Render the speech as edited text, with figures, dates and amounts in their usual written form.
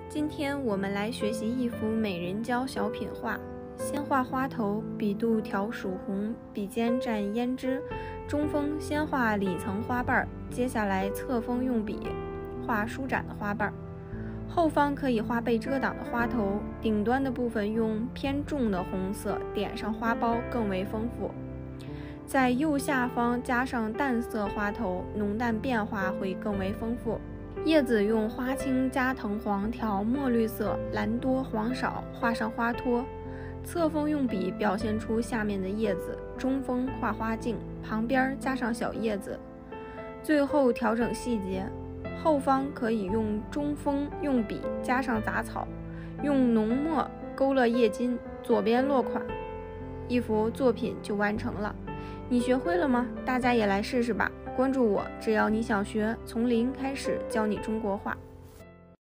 今天我们来学习一幅美人蕉小品画。先画花头，笔肚调曙红，笔尖蘸胭脂。中锋先画里层花瓣，接下来侧锋用笔画舒展的花瓣。后方可以画被遮挡的花头，顶端的部分用偏重的红色点上花苞，更为丰富。在右下方加上淡色花头，浓淡变化会更为丰富。叶子用花青加藤黄调墨绿色，蓝多黄少，画上花托。侧锋用笔表现出下面的叶子，中锋画花茎，旁边加上小叶子。最后调整细节，后方可以用中锋用笔加上杂草，用浓墨勾勒叶筋，左边落款，一幅作品就完成了。你学会了吗？大家也来试试吧。关注我，只要你想学，从零开始教你中国画。